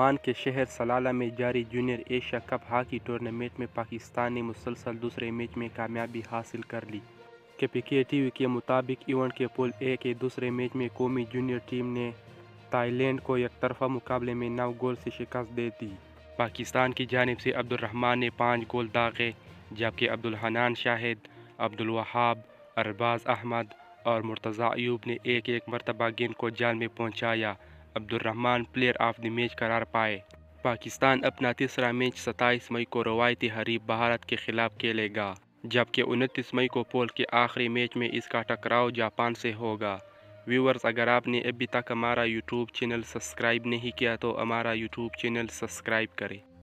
पाकिस्तान के शहर सलाला में जारी junior Asia cup hockey tournament में पाकिस्तान ने मुसलसल दूसरे मैच में कामयाबी हासिल कर ली। केपीके टीवी के मुताबिक इवेंट के पूल ए के दूसरे मैच में कौमी जूनियर टीम ने थाईलैंड को एकतरफा मुकाबले में 9 गोल से शिकस्त दे दी। पाकिस्तान की जानिब से अब्दुल रहमान ने 5 गोल दागे, जबकि अब्दुल हनान शाहिद, अब्दुल वहाब, अरबाज अहमद और मुर्तज़ा अयूब ने एक एक मरतबा गेंद को जाल में पहुंचाया। Abdul Rahman player of the match करार पाए। पाकिस्तान अपना तीसरा मैच 27 मई को रवायती हरीफ भारत के खिलाफ खेलेगा, जबकि 29 मई को पूल के आखिरी मैच में इसका टकराव जापान से होगा। व्यूअर्स, अगर आपने अभी तक हमारा यूट्यूब चैनल सब्सक्राइब नहीं किया तो हमारा यूट्यूब चैनल सब्सक्राइब करें।